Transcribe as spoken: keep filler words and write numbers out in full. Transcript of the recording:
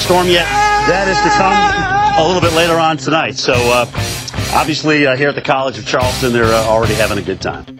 storm yet. That is to come a little bit later on tonight. So uh, obviously uh, here at the College of Charleston, they're uh, already having a good time.